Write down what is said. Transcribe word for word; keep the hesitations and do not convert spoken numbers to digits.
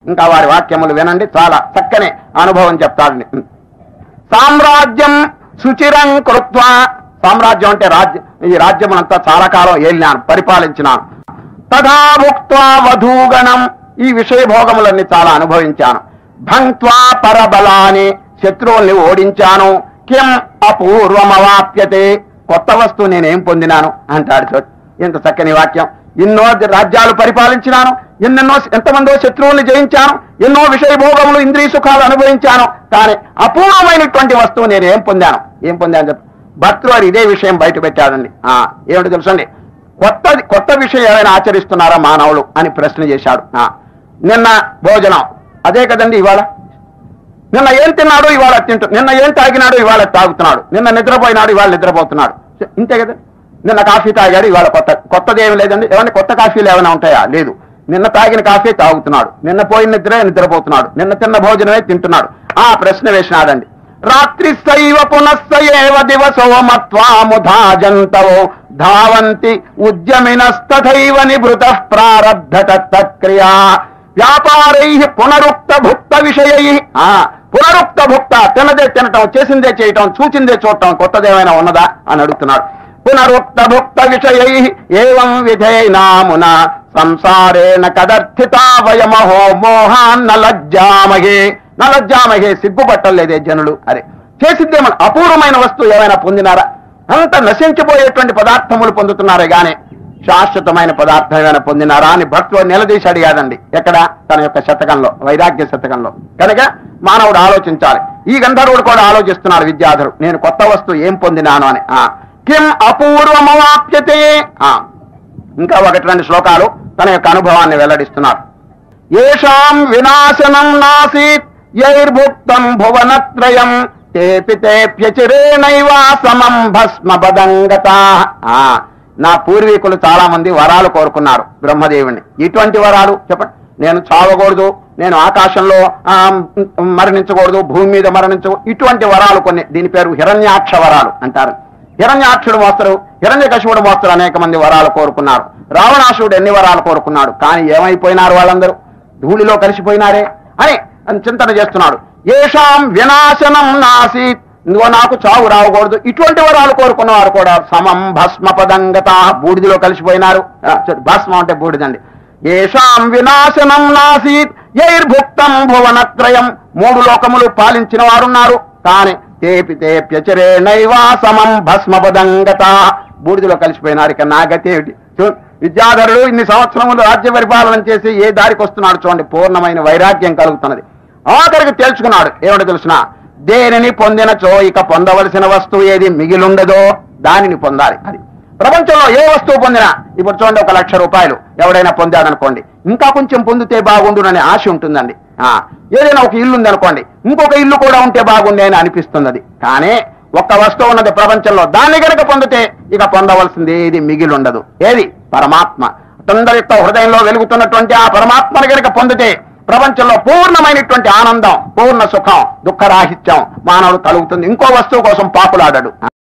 ఇంకా వారి వాక్యములు వినండి, చాలా చక్కని అనుభవం చెప్తాడండి. సామ్రాజ్యం శుచిరం కృత్వ, సామ్రాజ్యం అంటే రాజ్యం, ఈ రాజ్యమునంతా చాలా కాలం ఏలినాను, పరిపాలించినాను. తథా భుక్త్వా వధూగణం, ఈ విషయ భోగములన్నీ చాలా అనుభవించాను. భంక్త్వా పరబలాని, శత్రువుల్ని ఓడించాను. కిం అపూర్వమవాప్యతే, కొత్త వస్తువు నేనేం పొందినాను అంటాడు. చూడు ఎంత చక్కని వాక్యం. ఎన్నో రాజ్యాలు పరిపాలించినాను, ఎన్నెన్నో ఎంతమందో శత్రువుల్ని జయించాను, ఎన్నో విషయ భోగములు ఇంద్రియ సుఖాలు అనుభవించాను, కానీ అపూర్వమైనటువంటి వస్తువు నేను ఏం పొందాను ఏం పొందాను చెప్పి భర్తృవారు ఇదే విషయం బయట పెట్టాడండి. ఆ ఏమిటో తెలుసండి, కొత్త కొత్త విషయం ఏమైనా ఆచరిస్తున్నారా మానవులు అని ప్రశ్న చేశాడు. నిన్న భోజనం అదే కదండి, ఇవాళ నిన్న ఏం తిన్నాడు ఇవాళ తింటు, నిన్న ఏం తాగినాడు ఇవాళ తాగుతున్నాడు, నిన్న నిద్రపోయినాడు ఇవాళ నిద్రపోతున్నాడు, ఇంతే కదా. నిన్న కాఫీ తాగాడు ఇవాళ కొత్త కొత్తది ఏమి లేదండి. ఏమన్నా కొత్త కాఫీలు ఏమైనా ఉంటాయా? లేదు. నిన్న తాగిన కాఫీ తాగుతున్నాడు, నిన్న పోయిన నిద్రే నిద్రపోతున్నాడు, నిన్న తిన్న భోజనమే తింటున్నాడు. ఆ ప్రశ్న వేసినాడండి. రాత్రి శైవ పునఃసయేవ దివసోమత్వాముధాజంతవో ధావంతి ఉద్యమినస్తథైవ నిభృత ప్రారబ్ధతత్క్రియా వ్యాపారై పునరుక్త భుక్త విషయై. పునరుక్త భుక్త, తినదే తినటం, చేసిందే చేయటం, చూచిందే చూడటం, కొత్తదేమైనా ఉన్నదా అని అడుగుతున్నాడు. పునరుక్త భుక్త విషయై ఏవం విధేనామున సంసారేణ కదర్థితా వయమహో మోహాన్న లజ్జామహే నలజ్జామహే, సిగ్గుపట్టలేదే జనులు. అరే చేసిద్దేమని అపూర్వమైన వస్తువు ఏమైనా పొందినారా? అంత నశించిపోయేటువంటి పదార్థములు పొందుతున్నారే గాని శాశ్వతమైన పదార్థం ఏమైనా పొందినారా అని భర్తలో నిలదీసి అడిగాడండి. ఎక్కడ? తన యొక్క శతకంలో, వైరాగ్య శతకంలో. కనుక మానవుడు ఆలోచించాలి. ఈ గంధర్వుడు కూడా ఆలోచిస్తున్నాడు విద్యాధరుడు, నేను కొత్త వస్తువు ఏం పొందినాను అని. కిం అపూర్వమవాప్యతే. ఇంకా ఒకటి రెండు శ్లోకాలు తన యొక్క అనుభవాన్ని వెల్లడిస్తున్నారు. ఏషాం వినాశనం నాసీత్ యైర్భుక్తం భువనత్రయం తేపి తేప్యచిరేణైవ సమం భస్మ బదంగతా. నా పూర్వీకులు చాలా మంది వరాలు కోరుకున్నారు బ్రహ్మదేవుని. ఇటువంటి వరాలు చెప్పండి. నేను చావకూడదు, నేను ఆకాశంలో మరణించకూడదు, భూమి మీద మరణించకూడదు, ఇటువంటి వరాలు కొన్ని. దీని పేరు హిరణ్యాక్ష వరాలు అంటారు. హిరణ్యాక్షుడు మోస్తరు, హిరణ్యకశిపుడు మోస్తరు అనేక మంది వరాలు కోరుకున్నారు. రావణాసుడు ఎన్ని వరాలు కోరుకున్నాడు, కానీ ఏమైపోయినారు వాళ్ళందరూ? ధూళిలో కలిసిపోయినారే అని అని చింతన చేస్తున్నాడు. ఏషాం వినాశనం నాసీత్, నువ్వు నాకు చావు రావకూడదు, ఇటువంటి వరాలు కోరుకున్న వారు కూడా సమం భస్మ పదంగత, బూడిదిలో కలిసిపోయినారు. భస్మం అంటే బూడిదండి. ఏషాం వినాశనం నాసీత్ యైర్భుక్తం భువనత్రయం, మూడు లోకములు పాలించిన వారున్నారు, కానీ తేపి తేప్యచరేణైవా సమం భస్మ పదంగత, బూడిదిలో కలిసిపోయినారు. ఇక నా గతి ఏమిటి? విద్యాధరుడు ఇన్ని సంవత్సరములు రాజ్య పరిపాలన చేసి ఏ దారికి వస్తున్నాడు చూడండి. పూర్ణమైన వైరాగ్యం కలుగుతున్నది. ఆఖరికి తేల్చుకున్నాడు. ఏమిటో తెలుసిన? దేనిని పొందినచో ఇక పొందవలసిన వస్తువు ఏది మిగిలుండదో దానిని పొందాలి. అది ప్రపంచంలో ఏ వస్తువు పొందినా, ఇప్పుడు చూడండి, ఒక లక్ష రూపాయలు ఎవడైనా పొందాడనుకోండి, ఇంకా కొంచెం పొందితే బాగుండుననే ఆశ ఉంటుందండి. ఏదైనా ఒక ఇల్లు ఉందనుకోండి, ఇంకొక ఇల్లు కూడా ఉంటే బాగుండే అని అనిపిస్తున్నది. కానీ ఒక్క వస్తువు ఉన్నది ప్రపంచంలో, దాన్ని గనక పొందితే ఇక పొందవలసింది ఏది మిగిలి ఉండదు. ఏది? పరమాత్మ. తొందర యొక్క హృదయంలో వెలుగుతున్నటువంటి ఆ పరమాత్మను గనక పొందితే ప్రపంచంలో పూర్ణమైనటువంటి ఆనందం, పూర్ణ సుఖం, దుఃఖరాహిత్యం మానవుడు కలుగుతుంది. ఇంకో వస్తువు కోసం పాకులాడడు.